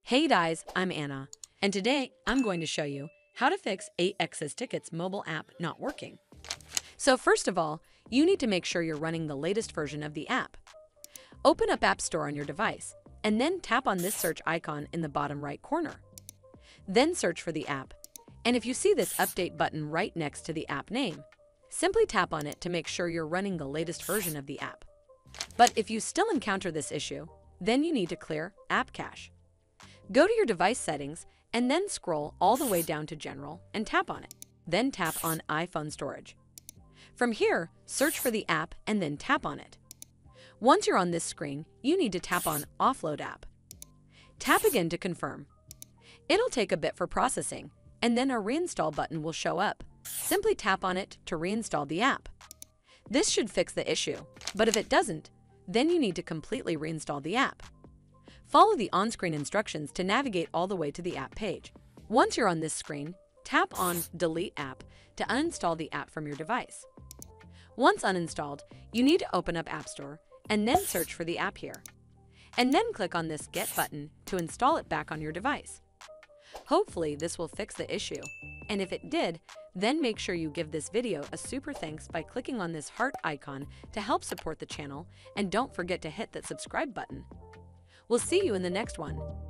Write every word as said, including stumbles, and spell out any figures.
Hey guys, I'm Anna, and today I'm going to show you how to fix A X S Tickets mobile app not working. So first of all, you need to make sure you're running the latest version of the app. Open up App Store on your device, and then tap on this search icon in the bottom right corner. Then search for the app, and if you see this update button right next to the app name, simply tap on it to make sure you're running the latest version of the app. But if you still encounter this issue, then you need to clear App Cache. Go to your device settings and then scroll all the way down to General and tap on it. Then tap on iPhone Storage. From here, search for the app and then tap on it. Once you're on this screen, you need to tap on Offload App. Tap again to confirm. It'll take a bit for processing, and then a Reinstall button will show up. Simply tap on it to reinstall the app. This should fix the issue, but if it doesn't, then you need to completely reinstall the app. Follow the on-screen instructions to navigate all the way to the app page. Once you're on this screen, tap on Delete App to uninstall the app from your device. Once uninstalled, you need to open up App Store and then search for the app here. And then click on this Get button to install it back on your device. Hopefully this will fix the issue, and if it did, then make sure you give this video a super thanks by clicking on this heart icon to help support the channel, and don't forget to hit that subscribe button. We'll see you in the next one.